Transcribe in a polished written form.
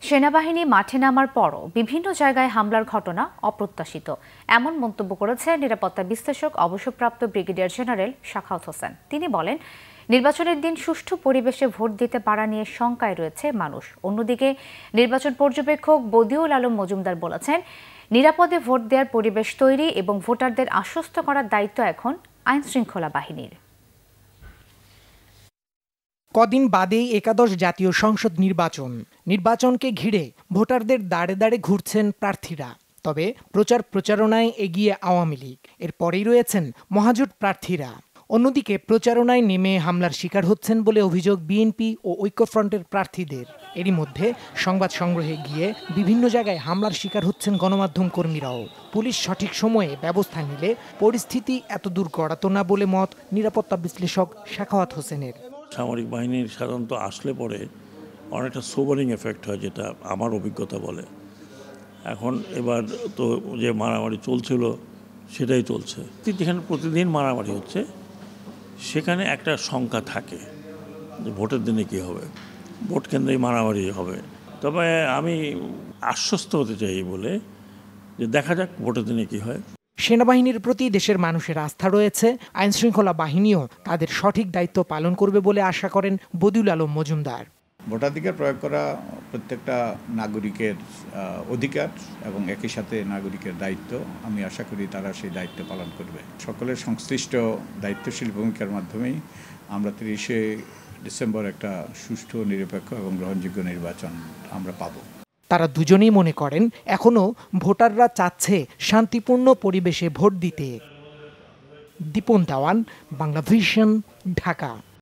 সেনাবাহিনী মাঠে নামার পরও বিভিন্ন জায়গায় হামলার ঘটনা অপ্রত্যাশিত, এমন মন্তব্য করেছে নিরাপত্তা বিশ্লেষক অবসরপ্রাপ্ত ব্রিগেডিয়ার জেনারেল সাখাওয়াত হোসেন। তিনি বলেন, নির্বাচনের দিন সুষ্ঠু পরিবেশে ভোট দিতে পারা নিয়ে শঙ্কায় রয়েছে মানুষ। অন্যদিকে নির্বাচন পর্যবেক্ষক বদিউল আলম মজুমদার বলেছেন, নিরাপদে ভোট দেওয়ার পরিবেশ তৈরি এবং ভোটারদের আশ্বস্ত করার দায়িত্ব এখন আইনশৃঙ্খলা বাহিনীর। কদিন বাদেই একাদশ জাতীয় সংসদ নির্বাচনকে ঘিরে ভোটারদের দাঁড়ে দাঁড়ে ঘুরছেন প্রার্থীরা। তবে প্রচারণায় এগিয়ে আওয়ামী লীগ, এরপরেই রয়েছেন মহাজোট প্রার্থীরা। অন্যদিকে প্রচারণায় নেমে হামলার শিকার হচ্ছেন বলে অভিযোগ বিএনপি ও ঐক্যফ্রন্টের প্রার্থীদের। এরই মধ্যে সংবাদ সংগ্রহে গিয়ে বিভিন্ন জায়গায় হামলার শিকার হচ্ছেন গণমাধ্যম কর্মীরাও। পুলিশ সঠিক সময়ে ব্যবস্থা নিলে পরিস্থিতি এতদূর গড়াতো না বলে মত নিরাপত্তা বিশ্লেষক সাখাওয়াত হোসেনের। সামরিক বাহিনীর সাধারণত আসলে পরে অনেকটা সোবারিং এফেক্ট হয়, যেটা আমার অভিজ্ঞতা বলে। এখন এবার তো যে মারামারি চলছিল সেটাই চলছে। যেখানে প্রতিদিন মারামারি হচ্ছে সেখানে একটা শঙ্কা থাকে যে ভোটের দিনে কী হবে, ভোট কেন্দ্রেই মারামারি হবে। তবে আমি আশ্বস্ত হতে চাই বলে যে দেখা যাক ভোটের দিনে কী হয়। সেনাবাহিনীর প্রতি দেশের মানুষের আস্থা রয়েছে, আইনশৃঙ্খলা বাহিনীও তাদের সঠিক দায়িত্ব পালন করবে বলে আশা করেন বদিউল আলম মজুমদার। ভোটাধিকার প্রয়োগ করা প্রত্যেকটা নাগরিকের অধিকার এবং একই সাথে নাগরিকের দায়িত্ব। আমি আশা করি তারা সেই দায়িত্ব পালন করবে। সকলের সংশ্লিষ্ট দায়িত্বশীল ভূমিকার মাধ্যমেই আমরা 30শে ডিসেম্বর একটা সুষ্ঠু, নিরপেক্ষ এবং গ্রহণযোগ্য নির্বাচন আমরা পাব। তারা দুজনেই মনে করেন, এখনো ভোটাররা চাচ্ছে শান্তিপূর্ণ পরিবেশে ভোট দিতে। দীপন দেওয়ান, বাংলা ভিশন, ঢাকা।